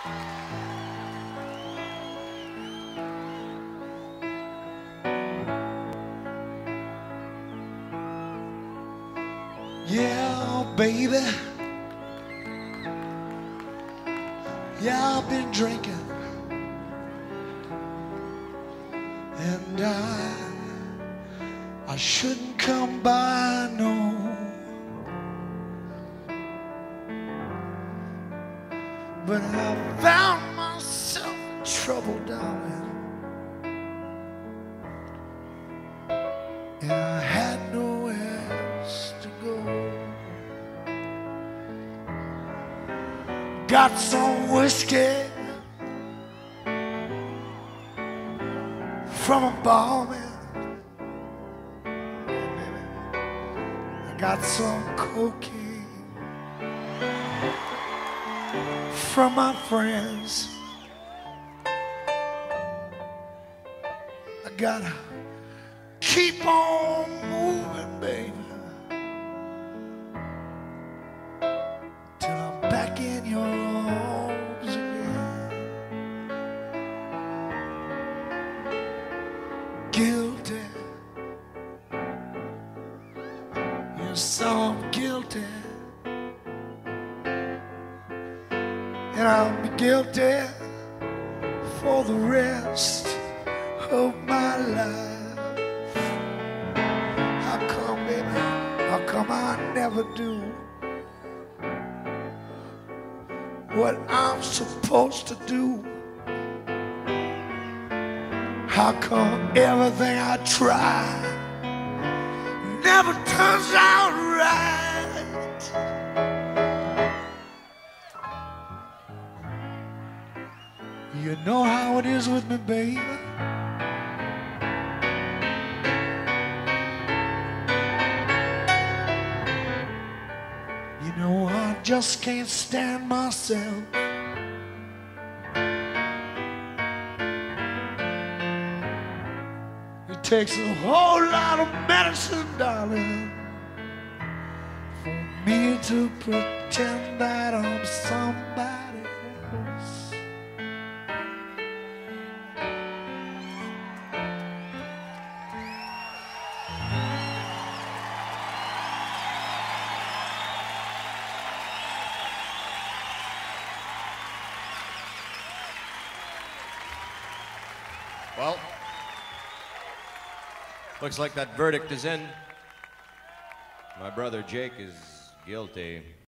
Yeah, baby. Yeah, I've been drinking, and I shouldn't come by, no. But I found myself in trouble, darling, and I had nowhere else to go. Got some whiskey from a barman. I got some cocaine from my friends. I gotta keep on moving, baby, till I'm back in your arms again. Guilty, yes, I'm guilty, and I'll be guilty for the rest of my life. How come, baby? How come I never do what I'm supposed to do? How come everything I try never turns out right? You know how it is with me, baby. You know I just can't stand myself. It takes a whole lot of medicine, darling, for me to pretend that I'm somebody else. Well, looks like that verdict is in. My brother Jake is guilty.